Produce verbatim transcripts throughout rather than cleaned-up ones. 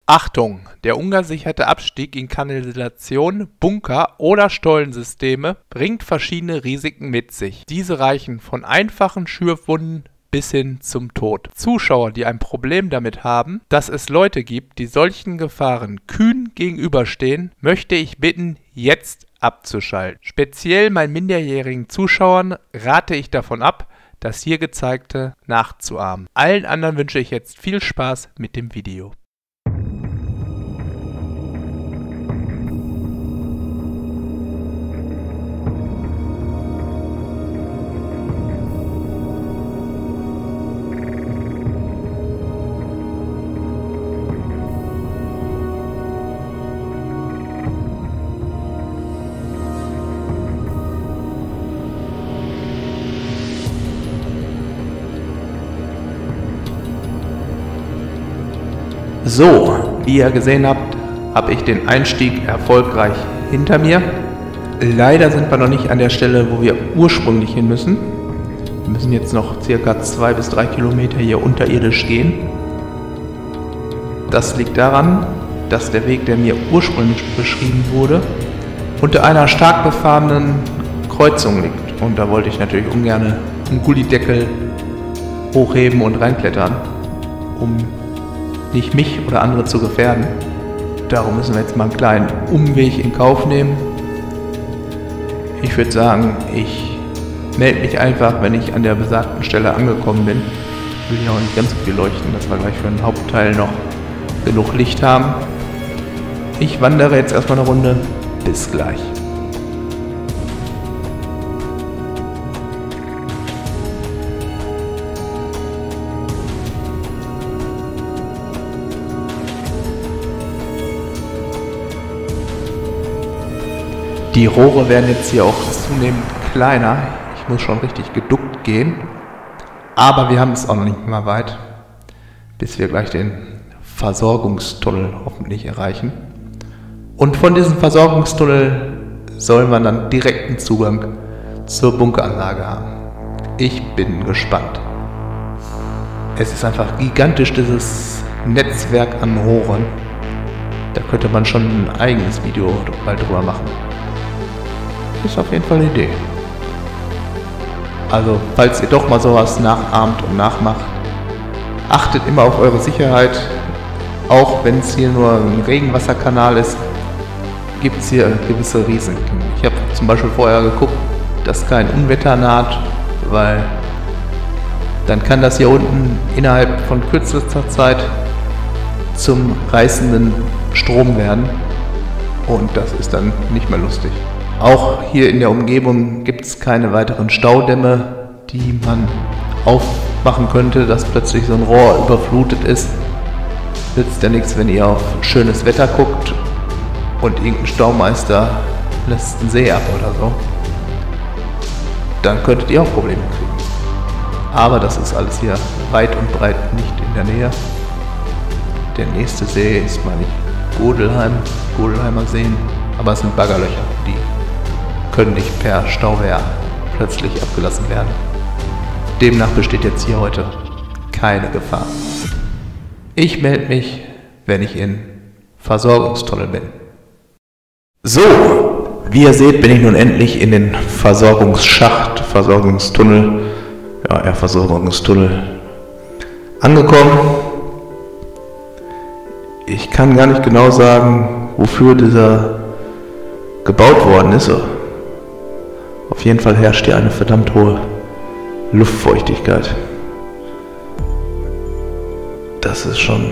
Achtung! Der ungesicherte Abstieg in Kanalisation, Bunker oder Stollensysteme bringt verschiedene Risiken mit sich. Diese reichen von einfachen Schürfwunden bis hin zum Tod. Zuschauer, die ein Problem damit haben, dass es Leute gibt, die solchen Gefahren kühn gegenüberstehen, möchte ich bitten, jetzt abzuschalten. Speziell meinen minderjährigen Zuschauern rate ich davon ab, das hier gezeigte nachzuahmen. Allen anderen wünsche ich jetzt viel Spaß mit dem Video. So, wie ihr gesehen habt, habe ich den Einstieg erfolgreich hinter mir. Leider sind wir noch nicht an der Stelle, wo wir ursprünglich hin müssen. Wir müssen jetzt noch circa zwei bis drei Kilometer hier unterirdisch gehen. Das liegt daran, dass der Weg, der mir ursprünglich beschrieben wurde, unter einer stark befahrenen Kreuzung liegt. Und da wollte ich natürlich ungern einen Gullideckel hochheben und reinklettern, um nicht mich oder andere zu gefährden. Darum müssen wir jetzt mal einen kleinen Umweg in Kauf nehmen. Ich würde sagen, ich melde mich einfach, wenn ich an der besagten Stelle angekommen bin. Ich will hier auch nicht ganz so viel leuchten, dass wir gleich für den Hauptteil noch genug Licht haben. Ich wandere jetzt erstmal eine Runde. Bis gleich. Die Rohre werden jetzt hier auch zunehmend kleiner. Ich muss schon richtig geduckt gehen. Aber wir haben es auch noch nicht mal weit, bis wir gleich den Versorgungstunnel hoffentlich erreichen. Und von diesem Versorgungstunnel soll man dann direkten Zugang zur Bunkeranlage haben. Ich bin gespannt. Es ist einfach gigantisch, dieses Netzwerk an Rohren. Da könnte man schon ein eigenes Video mal drüber machen. Ist auf jeden Fall eine Idee. Also, falls ihr doch mal sowas nachahmt und nachmacht, achtet immer auf eure Sicherheit. Auch wenn es hier nur ein Regenwasserkanal ist, gibt es hier gewisse Risiken. Ich habe zum Beispiel vorher geguckt, dass kein Unwetter naht, weil dann kann das hier unten innerhalb von kürzester Zeit zum reißenden Strom werden. Und das ist dann nicht mehr lustig. Auch hier in der Umgebung gibt es keine weiteren Staudämme, die man aufmachen könnte, dass plötzlich so ein Rohr überflutet ist. Nützt ja nichts, wenn ihr auf schönes Wetter guckt und irgendein Staumeister lässt einen See ab oder so. Dann könntet ihr auch Probleme kriegen. Aber das ist alles hier weit und breit nicht in der Nähe. Der nächste See ist mal nicht Godelheim, Godelheimer Seen, aber es sind Baggerlöcher, die können nicht per Stauwehr plötzlich abgelassen werden. Demnach besteht jetzt hier heute keine Gefahr. Ich melde mich, wenn ich in Versorgungstunnel bin. So, wie ihr seht, bin ich nun endlich in den Versorgungsschacht, Versorgungstunnel, ja eher Versorgungstunnel angekommen. Ich kann gar nicht genau sagen, wofür dieser gebaut worden ist. Auf jeden Fall herrscht hier eine verdammt hohe Luftfeuchtigkeit. Das ist schon...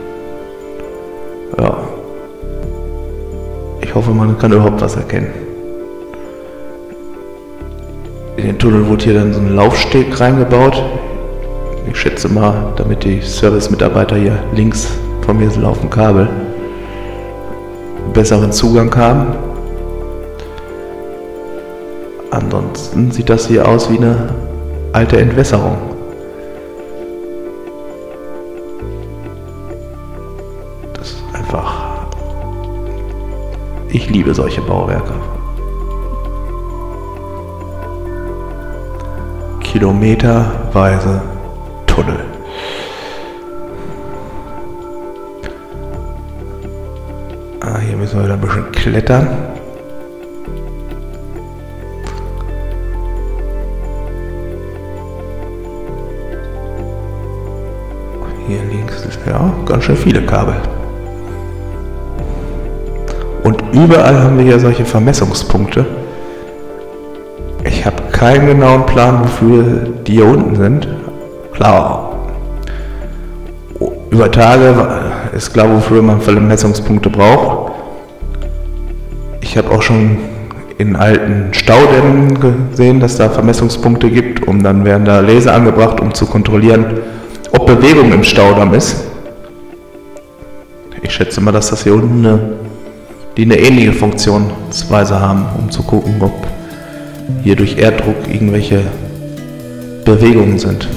Ja. Ich hoffe, man kann überhaupt was erkennen. In den Tunnel wurde hier dann so ein Laufsteg reingebaut. Ich schätze mal, damit die Service-Mitarbeiter hier links von mir laufen Kabel besseren Zugang haben. Ansonsten sieht das hier aus wie eine alte Entwässerung. Das ist einfach... Ich liebe solche Bauwerke. Kilometerweise Tunnel. müssen wir wieder ein bisschen klettern. Hier links ist ja ganz schön viele Kabel. Und überall haben wir hier solche Vermessungspunkte. Ich habe keinen genauen Plan, wofür die hier unten sind. Klar, über Tage ist klar, wofür man Vermessungspunkte braucht. Ich habe auch schon in alten Staudämmen gesehen, dass da Vermessungspunkte gibt, und dann werden da Laser angebracht, um zu kontrollieren, ob Bewegung im Staudamm ist. Ich schätze mal, dass das hier unten eine, die eine ähnliche Funktionsweise haben, um zu gucken, ob hier durch Erddruck irgendwelche Bewegungen sind.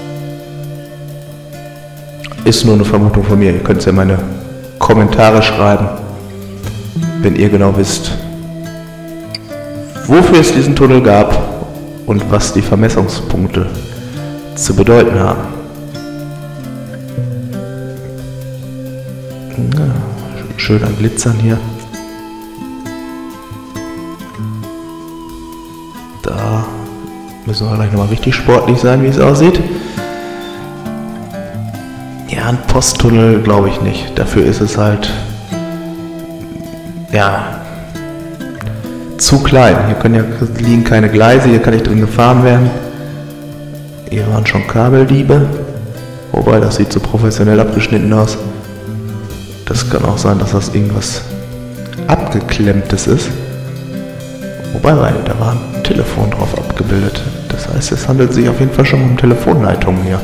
Ist nur eine Vermutung von mir. Ihr könnt es ja in meine Kommentare schreiben, wenn ihr genau wisst, wofür es diesen Tunnel gab und was die Vermessungspunkte zu bedeuten haben. Ja, schön an Glitzern hier. Da müssen wir gleich nochmal richtig sportlich sein, wie es aussieht. Ja, ein Posttunnel glaube ich nicht. Dafür ist es halt, ja, zu klein. Hier können ja, liegen keine Gleise, hier kann nicht drin gefahren werden. Hier waren schon Kabeldiebe. Wobei, das sieht so professionell abgeschnitten aus. Das kann auch sein, dass das irgendwas Abgeklemmtes ist. Wobei, da war ein Telefon drauf abgebildet. Das heißt, es handelt sich auf jeden Fall schon um Telefonleitungen hier.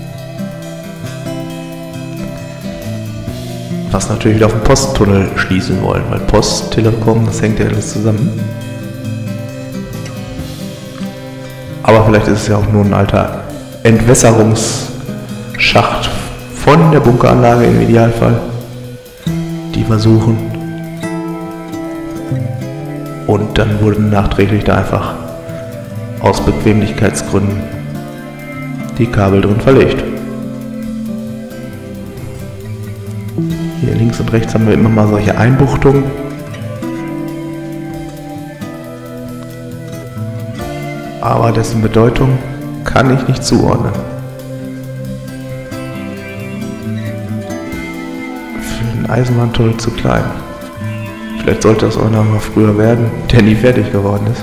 Was natürlich wieder auf den Posttunnel schließen wollen, weil Post, Telekom, das hängt ja alles zusammen. Aber vielleicht ist es ja auch nur ein alter Entwässerungsschacht von der Bunkeranlage im Idealfall, die versuchen. Und dann wurden nachträglich da einfach aus Bequemlichkeitsgründen die Kabel drin verlegt. Hier links und rechts haben wir immer mal solche Einbuchtungen. Aber dessen Bedeutung kann ich nicht zuordnen. Für den Eisenbahntunnel zu klein. Vielleicht sollte das auch noch mal früher werden, der nie fertig geworden ist.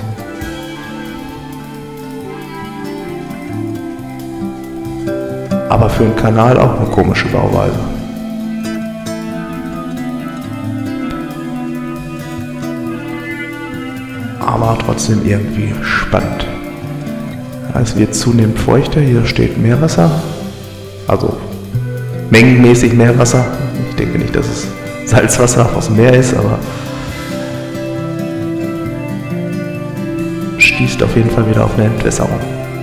Aber für einen Kanal auch eine komische Bauweise. Aber trotzdem irgendwie spannend. Es wird zunehmend feuchter, hier steht Meerwasser, also mengenmäßig Meerwasser. Ich denke nicht, dass es Salzwasser aus dem Meer ist, aber stießt auf jeden Fall wieder auf eine Entwässerung.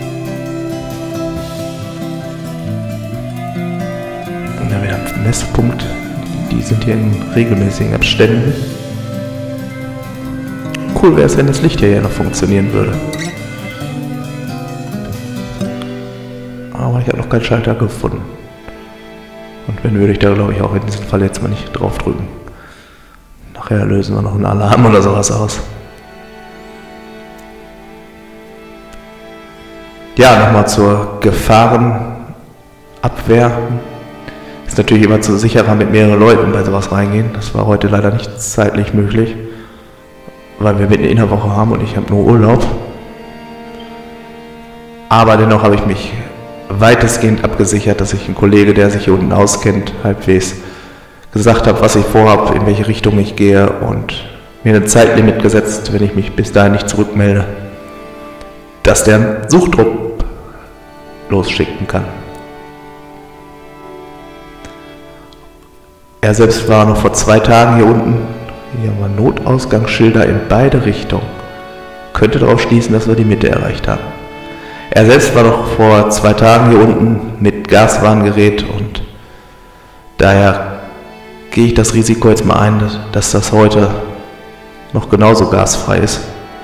Und dann wieder ein Messpunkt, die sind hier in regelmäßigen Abständen. Cool wäre es, wenn das Licht hier ja noch funktionieren würde. Aber ich habe noch keinen Schalter gefunden. Und wenn, würde ich da glaube ich auch in diesem Fall jetzt mal nicht drauf drücken. Nachher lösen wir noch einen Alarm oder sowas aus. Ja, nochmal zur Gefahrenabwehr. Ist natürlich immer zu sicherer mit mehreren Leuten bei sowas reingehen. Das war heute leider nicht zeitlich möglich, weil wir mitten in der Woche haben und ich habe nur Urlaub. Aber dennoch habe ich mich weitestgehend abgesichert, dass ich einen Kollege, der sich hier unten auskennt, halbwegs gesagt habe, was ich vorhabe, in welche Richtung ich gehe und mir ein Zeitlimit gesetzt, wenn ich mich bis dahin nicht zurückmelde, dass der einen Suchtrupp losschicken kann. Er selbst war noch vor zwei Tagen hier unten. Hier haben wir Notausgangsschilder in beide Richtungen. Könnte darauf schließen, dass wir die Mitte erreicht haben. Er selbst war noch vor zwei Tagen hier unten mit Gaswarngerät und daher gehe ich das Risiko jetzt mal ein, dass das heute noch genauso gasfrei ist.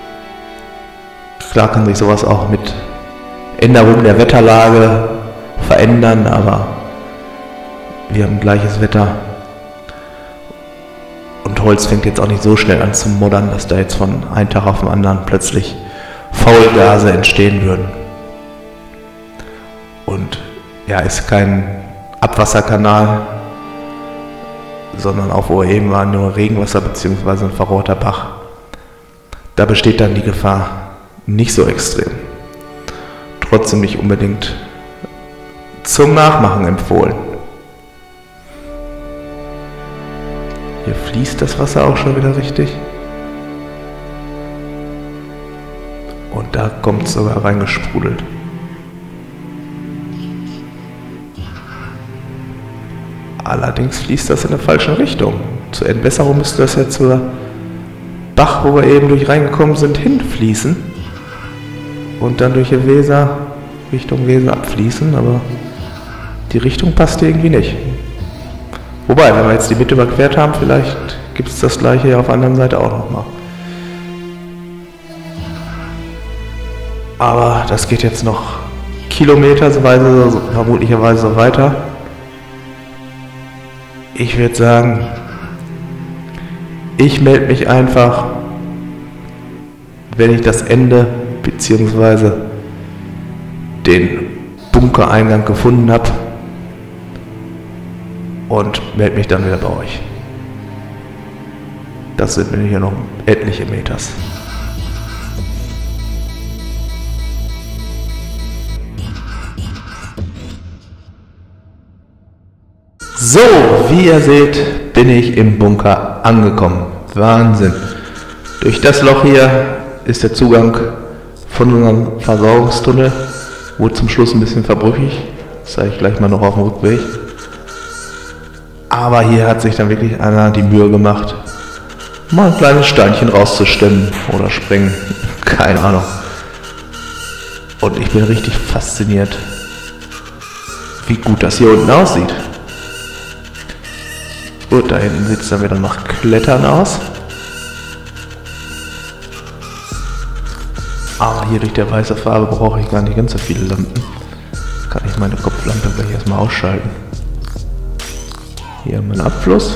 Klar kann sich sowas auch mit Änderungen der Wetterlage verändern, aber wir haben gleiches Wetter und Und Holz fängt jetzt auch nicht so schnell an zu moddern, dass da jetzt von einem Tag auf den anderen plötzlich Faulgase entstehen würden. Und ja, ist kein Abwasserkanal, sondern auch wo eben war nur Regenwasser bzw. ein verrohrter Bach. Da besteht dann die Gefahr nicht so extrem. Trotzdem nicht unbedingt zum Nachmachen empfohlen. Hier fließt das Wasser auch schon wieder richtig. Und da kommt es sogar reingesprudelt. Allerdings fließt das in der falschen Richtung. Zur Entwässerung müsste das ja zur Bach, wo wir eben durch reingekommen sind, hinfließen. Und dann durch die Weser, Richtung Weser abfließen, aber die Richtung passt irgendwie nicht. Wobei, wenn wir jetzt die Mitte überquert haben, vielleicht gibt es das gleiche ja auf der anderen Seite auch nochmal. Aber das geht jetzt noch kilometersweise, vermutlicherweise so weiter. Ich würde sagen, ich melde mich einfach, wenn ich das Ende bzw. den Bunkereingang gefunden habe, und melde mich dann wieder bei euch. Das sind mir hier noch etliche Meters. So, wie ihr seht, bin ich im Bunker angekommen. Wahnsinn. Durch das Loch hier ist der Zugang von unserem Versorgungstunnel. Wurde zum Schluss ein bisschen verbrüchig. Das zeige ich gleich mal noch auf dem Rückweg. Aber hier hat sich dann wirklich einer die Mühe gemacht, mal ein kleines Steinchen rauszustemmen oder springen. Keine Ahnung. Und ich bin richtig fasziniert, wie gut das hier unten aussieht. Gut, da hinten sieht es dann wieder nach Klettern aus. Aber hier durch die weiße Farbe brauche ich gar nicht ganz so viele Lampen. Kann ich meine Kopflampe gleich erstmal ausschalten. Hier mein Abfluss.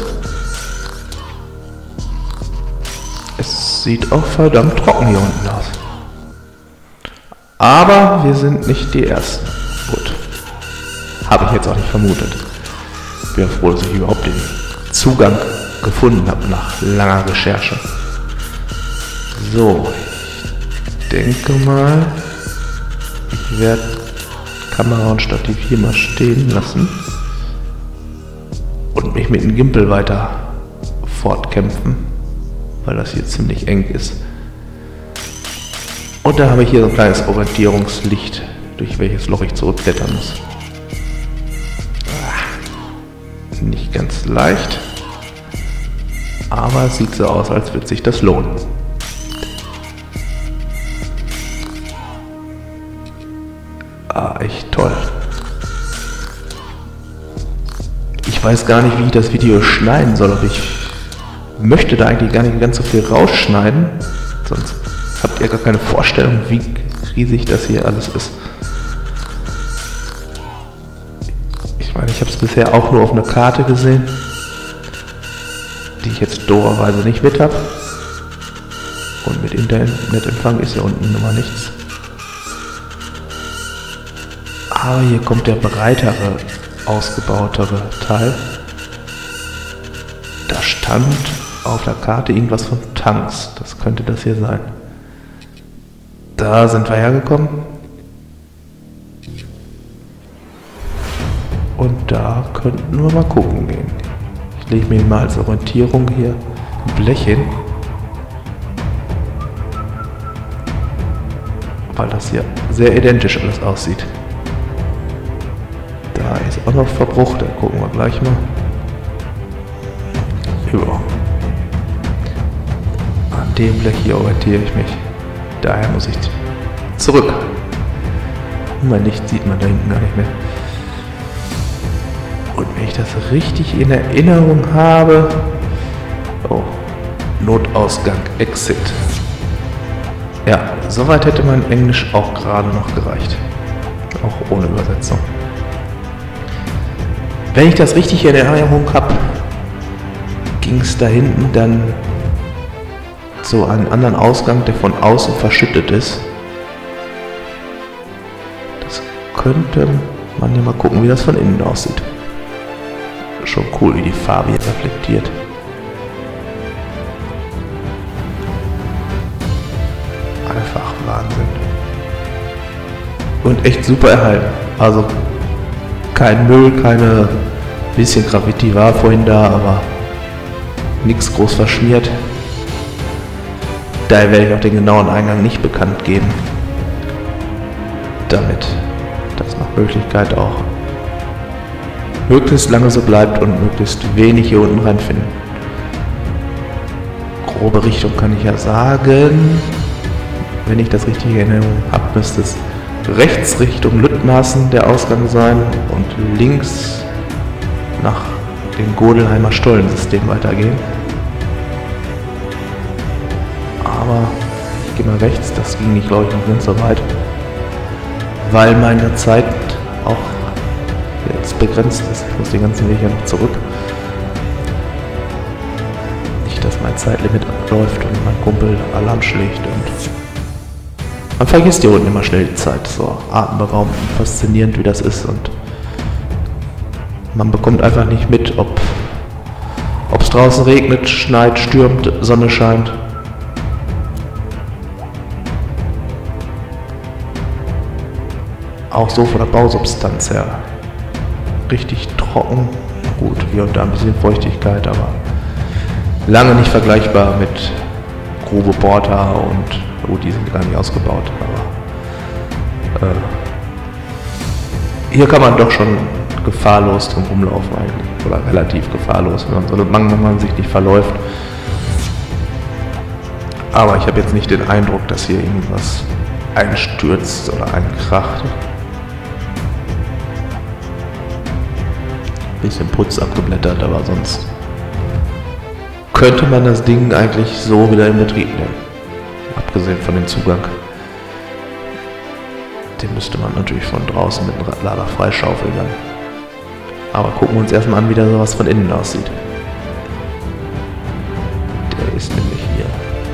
Es sieht auch verdammt trocken hier unten aus. Aber wir sind nicht die Ersten. Gut. Habe ich jetzt auch nicht vermutet. Bin froh, dass ich überhaupt den Zugang gefunden habe nach langer Recherche. So, ich denke mal, ich werde Kamera und Stativ hier mal stehen lassen und mich mit dem Gimbal weiter fortkämpfen, weil das hier ziemlich eng ist. Und da habe ich hier so ein kleines Orientierungslicht, durch welches Loch ich zurückklettern muss. Nicht ganz leicht, aber es sieht so aus, als würde sich das lohnen. Ah, echt toll. Ich weiß gar nicht, wie ich das Video schneiden soll. Ich möchte da eigentlich gar nicht ganz so viel rausschneiden, sonst habt ihr gar keine Vorstellung, wie riesig das hier alles ist. Ich meine, ich habe es bisher auch nur auf einer Karte gesehen, die ich jetzt doberweise nicht mit habe. Und mit Internetempfang ist ja unten immer nichts. Aber hier kommt der breitere, ausgebautere Teil. Da stand auf der Karte irgendwas von Tanks. Das könnte das hier sein. Da sind wir hergekommen. Und da könnten wir mal gucken gehen. Ich lege mir mal als Orientierung hier ein Blech hin. Weil das hier sehr identisch alles aussieht. Da ist auch noch Verbruch, da gucken wir gleich mal. Ja. An dem Blech hier orientiere ich mich. Daher muss ich zurück. Mein Licht sieht man da hinten gar nicht mehr. Und wenn ich das richtig in Erinnerung habe... Oh, Notausgang, Exit. Ja, soweit hätte mein Englisch auch gerade noch gereicht. Auch ohne Übersetzung. Wenn ich das richtig in Erinnerung habe, ging ging es da hinten dann zu einem anderen Ausgang, der von außen verschüttet ist. Das könnte man ja mal gucken, wie das von innen aussieht. Schon cool, wie die Farbe hier reflektiert. Einfach Wahnsinn. Und echt super erhalten. Also kein Müll, keine bisschen Graffiti war vorhin da, aber nichts groß verschmiert. Daher werde ich auch den genauen Eingang nicht bekannt geben. Damit das nach Möglichkeit auch möglichst lange so bleibt und möglichst wenig hier unten reinfinden. Grobe Richtung kann ich ja sagen. Wenn ich das richtig in Erinnerung habe, müsste es rechts Richtung Lüttmaßen der Ausgang sein und links nach dem Godelheimer Stollensystem weitergehen. Aber ich gehe mal rechts, das ging nicht, glaube ich, noch ganz so weit, weil meine Zeit auch jetzt begrenzt ist. Ich muss den ganzen Weg ja noch zurück. Nicht, dass mein Zeitlimit abläuft und mein Kumpel Alarm schlägt und man vergisst hier unten immer schnell die Zeit. So atemberaubend und faszinierend, wie das ist, und man bekommt einfach nicht mit, ob es draußen regnet, schneit, stürmt, Sonne scheint. Auch so von der Bausubstanz her richtig trocken. Gut, hier und da ein bisschen Feuchtigkeit, aber lange nicht vergleichbar mit Grube Porta und oh, die sind gar nicht ausgebaut, aber äh, hier kann man doch schon gefahrlos drum rumlaufen eigentlich, oder relativ gefahrlos, wenn man so wenn man sich nicht verläuft. Aber ich habe jetzt nicht den Eindruck, dass hier irgendwas einstürzt oder einkracht. Bisschen Putz abgeblättert, aber sonst könnte man das Ding eigentlich so wieder in Betrieb nehmen. Abgesehen von dem Zugang. Den müsste man natürlich von draußen mit dem Radlader freischaufeln dann. Aber gucken wir uns erstmal an, wie da sowas von innen aussieht. Der ist nämlich hier.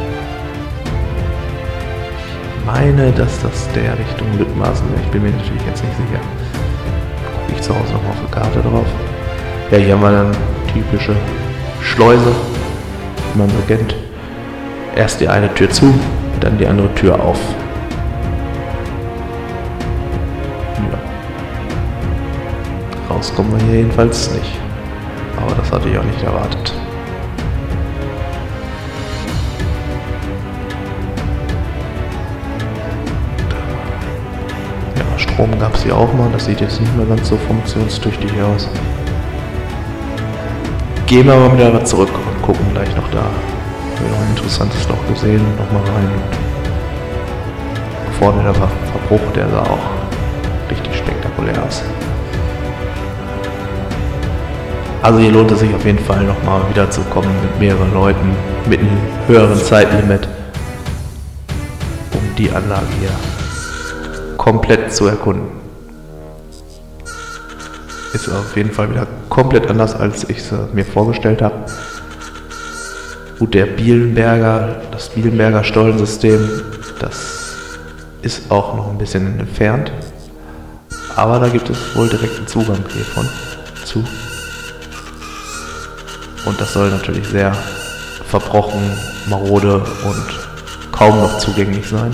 Ich meine, dass das der Richtung Lüttmaßen wäre. Ich bin mir natürlich jetzt nicht sicher. Gucke ich zu Hause nochmal auf der Karte drauf. Ja, hier haben wir dann typische Schleuse, wie man so kennt. Erst die eine Tür zu, dann die andere Tür auf. Ja. Rauskommen wir hier jedenfalls nicht. Aber das hatte ich auch nicht erwartet. Ja, Strom gab es hier auch mal. Das sieht jetzt nicht mehr ganz so funktionstüchtig aus. Gehen wir mal wieder zurück und gucken gleich noch da. Ich habe noch ein interessantes Loch gesehen, nochmal rein. Und vorne der Verbruch, der sah auch richtig spektakulär aus. Also hier lohnt es sich auf jeden Fall nochmal wieder zu kommen mit mehreren Leuten, mit einem höheren Zeitlimit, um die Anlage hier komplett zu erkunden. Ist auf jeden Fall wieder komplett anders, als ich es mir vorgestellt habe. Gut, der Bielenberger, das Bielenberger Stollensystem, das ist auch noch ein bisschen entfernt. Aber da gibt es wohl direkten Zugang hiervon zu. Und das soll natürlich sehr verbrochen, marode und kaum noch zugänglich sein.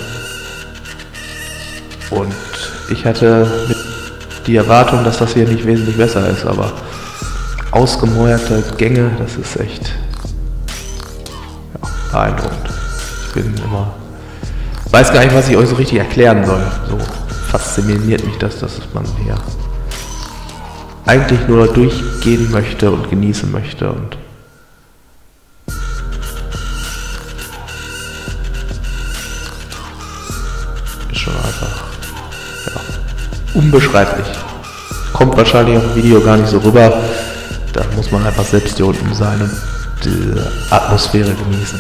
Und ich hatte mit die Erwartung, dass das hier nicht wesentlich besser ist, aber ausgemäuerte Gänge, das ist echt ja, beeindruckend. Ich bin immer, weiß gar nicht, was ich euch so richtig erklären soll. So fasziniert mich das, dass man hier eigentlich nur durchgehen möchte und genießen möchte. Und ist schon einfach ja, unbeschreiblich. Kommt wahrscheinlich auf dem Video gar nicht so rüber. Da muss man einfach selbst hier unten sein und die Atmosphäre genießen.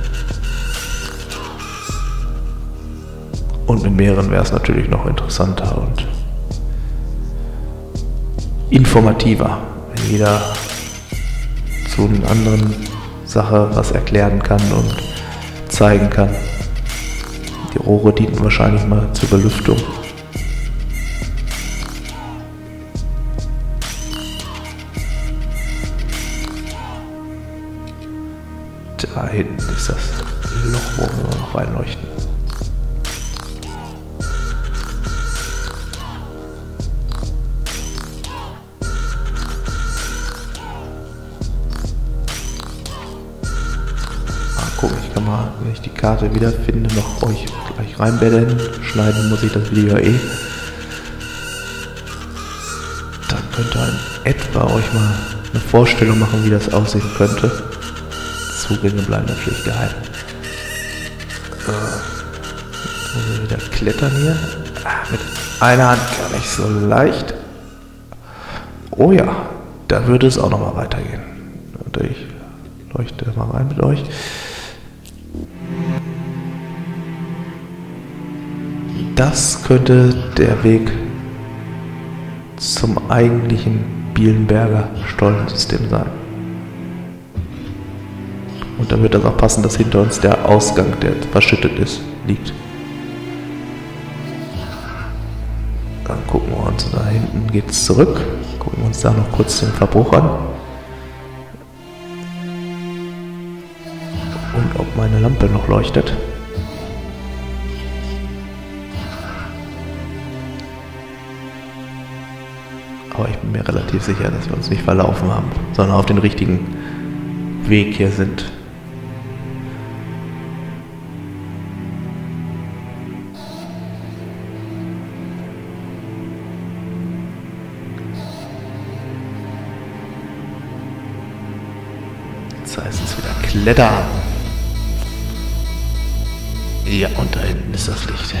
Und mit mehreren wäre es natürlich noch interessanter und informativer, wenn jeder zu zu einer anderen Sache was erklären kann und zeigen kann. Die Rohre dienten wahrscheinlich mal zur Belüftung. Da hinten ist das Loch, wo wir noch reinleuchten. Mal gucken, ich kann mal, wenn ich die Karte wiederfinde, noch euch gleich reinbeddeln. Schneiden muss ich das Video eh. Dann könnt ihr in etwa euch mal eine Vorstellung machen, wie das aussehen könnte. Zugänge bleiben natürlich geheim. So. Jetzt müssen wir wieder klettern hier. Ah, mit einer Hand gar nicht so leicht. Oh ja, da würde es auch noch mal weitergehen. Und ich leuchte mal rein mit euch. Das könnte der Weg zum eigentlichen Bielenberger Stollensystem sein. Und dann wird das auch passen, dass hinter uns der Ausgang, der verschüttet ist, liegt. Dann gucken wir uns, da hinten geht es zurück. Gucken wir uns da noch kurz den Verbruch an. Und ob meine Lampe noch leuchtet. Aber ich bin mir relativ sicher, dass wir uns nicht verlaufen haben, sondern auf den richtigen Weg hier sind. Jetzt heißt es wieder klettern. Ja, und da hinten ist das Licht.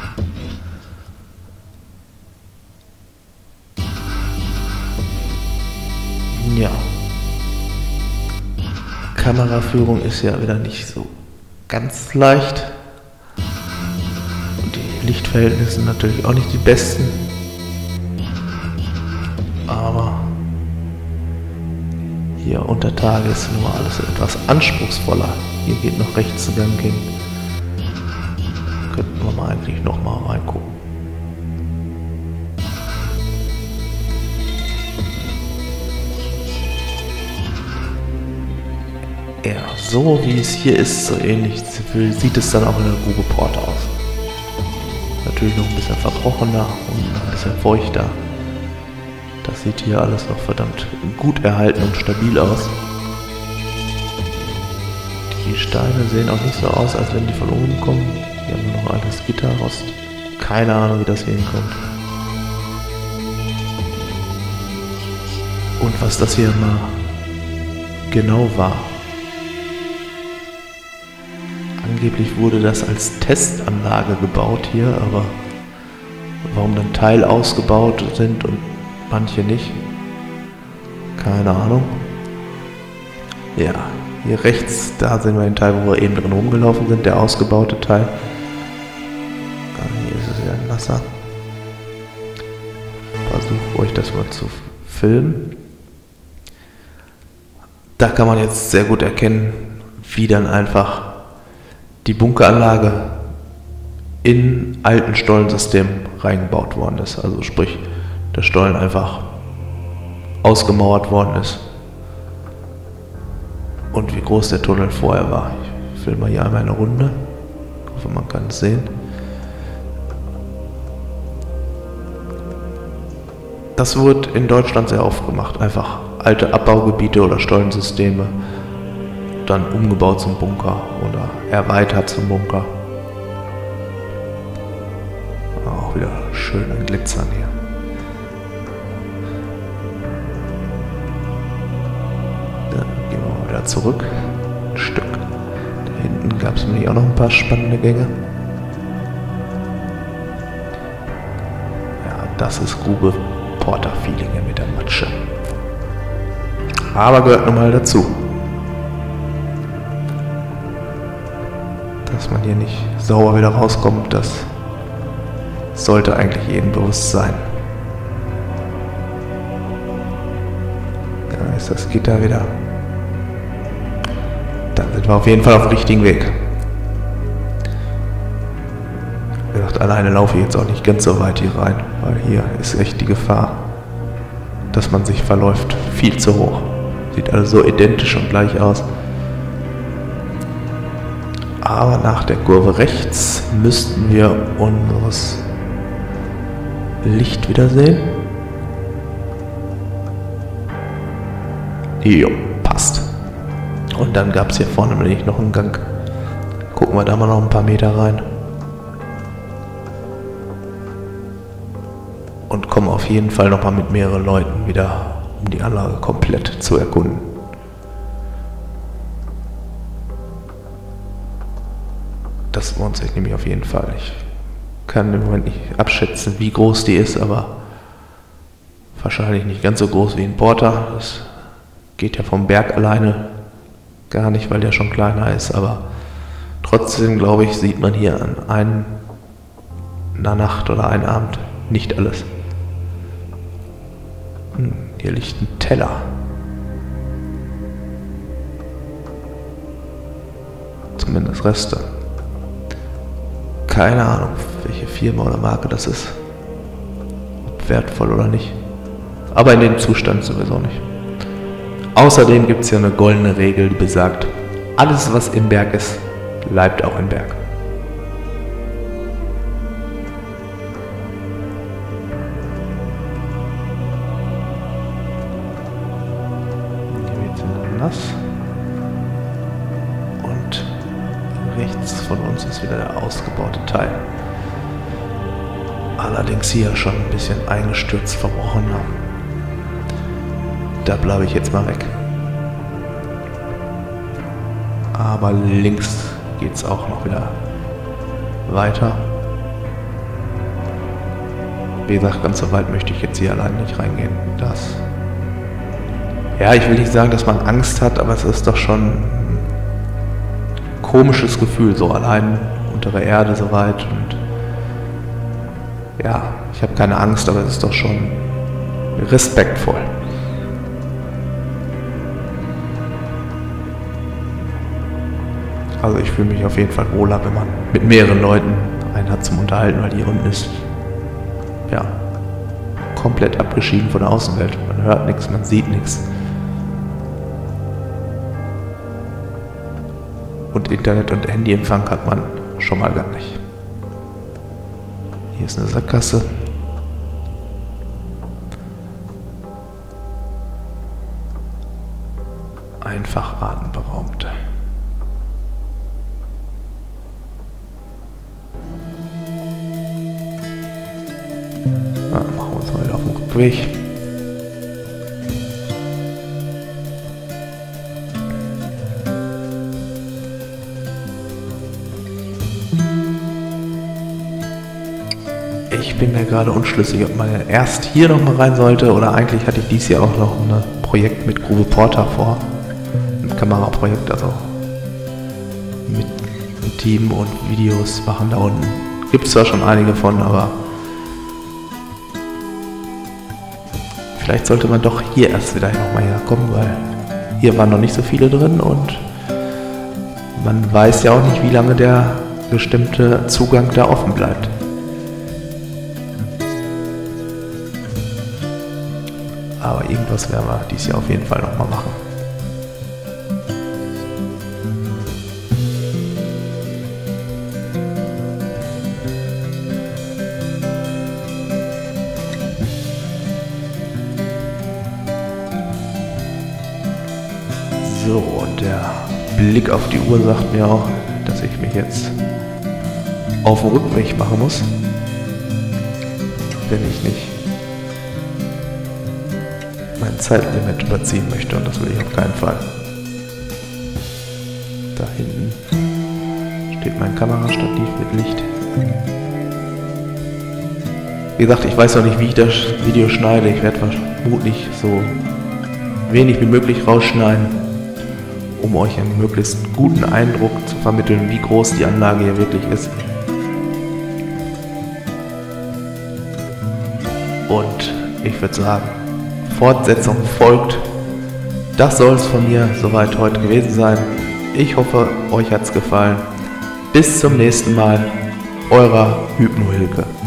Ja. Kameraführung ist ja wieder nicht so ganz leicht. Und die Lichtverhältnisse sind natürlich auch nicht die besten. Aber hier unter Tage ist nur alles etwas anspruchsvoller. Hier geht noch rechts ein Gang hin. Könnten wir mal eigentlich noch mal reingucken. Ja, so wie es hier ist, so ähnlich sieht es dann auch in der Grube Porta aus. Natürlich noch ein bisschen verbrochener und ein bisschen feuchter. Das sieht hier alles noch verdammt gut erhalten und stabil aus. Die Steine sehen auch nicht so aus, als wenn die von oben kommen. Hier haben wir noch altes Gitterrost. Keine Ahnung, wie das hier hinkommt. Und was das hier mal genau war. Angeblich wurde das als Testanlage gebaut hier, aber warum dann Teile ausgebaut sind und manche nicht, keine Ahnung. Ja, hier rechts, da sehen wir den Teil, wo wir eben drin rumgelaufen sind, der ausgebaute Teil. Hier ist es wieder nasser. Versuche euch das mal zu filmen. Da kann man jetzt sehr gut erkennen, wie dann einfach die Bunkeranlage in alten Stollensystem reingebaut worden ist. Also sprich, der Stollen einfach ausgemauert worden ist. Und wie groß der Tunnel vorher war. Ich filme hier einmal eine Runde. Ich hoffe, man kann es sehen. Das wird in Deutschland sehr oft gemacht. Einfach alte Abbaugebiete oder Stollensysteme dann umgebaut zum Bunker oder erweitert zum Bunker. Auch wieder schön an Glitzern hier. Dann gehen wir mal wieder zurück. Ein Stück. Da hinten gab es nämlich auch noch ein paar spannende Gänge. Ja, das ist Grube Porta Feelinge mit der Matsche. Aber gehört nun mal dazu. Dass man hier nicht sauber wieder rauskommt, das sollte eigentlich jedem bewusst sein. Da ist das Gitter wieder. Dann sind wir auf jeden Fall auf dem richtigen Weg. Wie gesagt, alleine laufe ich jetzt auch nicht ganz so weit hier rein, weil hier ist echt die Gefahr, dass man sich verläuft, viel zu hoch. Sieht also so identisch und gleich aus. Aber nach der Kurve rechts müssten wir unseres Licht wieder sehen. Jo, passt. Und dann gab es hier vorne nämlich noch einen Gang. Gucken wir da mal noch ein paar Meter rein. Und kommen auf jeden Fall noch mal mit mehreren Leuten wieder, um die Anlage komplett zu erkunden. Das lohnt sich nämlich auf jeden Fall. Ich kann im Moment nicht abschätzen, wie groß die ist, aber wahrscheinlich nicht ganz so groß wie ein Porter. Das geht ja vom Berg alleine gar nicht, weil der schon kleiner ist, aber trotzdem, glaube ich, sieht man hier an einem, einer Nacht oder einem Abend nicht alles. Hm, hier liegt ein Teller. Zumindest Reste. Keine Ahnung, welche Firma oder Marke das ist. Ob wertvoll oder nicht. Aber in dem Zustand sowieso nicht. Außerdem gibt es ja eine goldene Regel, die besagt, alles was im Berg ist, bleibt auch im Berg. Hier wird es nass. Und rechts von uns ist wieder der ausgebaute Teil. Allerdings hier schon ein bisschen eingestürzt, verbrochen haben. Da bleibe ich jetzt mal weg. Aber links geht es auch noch wieder weiter. Wie gesagt, ganz so weit möchte ich jetzt hier allein nicht reingehen. Das. Ja, ich will nicht sagen, dass man Angst hat, aber es ist doch schon ein komisches Gefühl, so allein unter der Erde so weit. Und ja, ich habe keine Angst, aber es ist doch schon respektvoll. Also ich fühle mich auf jeden Fall wohler, wenn man mit mehreren Leuten einen hat zum Unterhalten, weil hier unten ist ja komplett abgeschieden von der Außenwelt. Man hört nichts, man sieht nichts. Und Internet und Handyempfang hat man schon mal gar nicht. Hier ist eine Sackgasse. Einfach atemberaubend. Ja, machen wir uns mal wieder auf den Rückweg. Ich bin mir gerade unschlüssig, ob man erst hier noch mal rein sollte oder eigentlich hatte ich dieses Jahr auch noch ein Projekt mit Grube Porter vor. Ein Kameraprojekt, also mit einem Team und Videos machen da unten. Gibt es zwar schon einige von, aber vielleicht sollte man doch hier erst wieder noch mal herkommen, weil hier waren noch nicht so viele drin und man weiß ja auch nicht, wie lange der bestimmte Zugang da offen bleibt. Aber irgendwas werden wir dieses Jahr auf jeden Fall noch mal machen. So, und der Blick auf die Uhr sagt mir auch, dass ich mich jetzt auf den Rückweg machen muss, wenn ich nicht mein Zeitlimit überziehen möchte, und das will ich auf keinen Fall. Da hinten steht mein Kamerastativ mit Licht. Wie gesagt, ich weiß noch nicht, wie ich das Video schneide. Ich werde vermutlich so wenig wie möglich rausschneiden, um euch einen möglichst guten Eindruck zu vermitteln, wie groß die Anlage hier wirklich ist. Und ich würde sagen, Fortsetzung folgt. Das soll es von mir soweit heute gewesen sein. Ich hoffe, euch hat's gefallen. Bis zum nächsten Mal. Eurer Hypno-Hilke.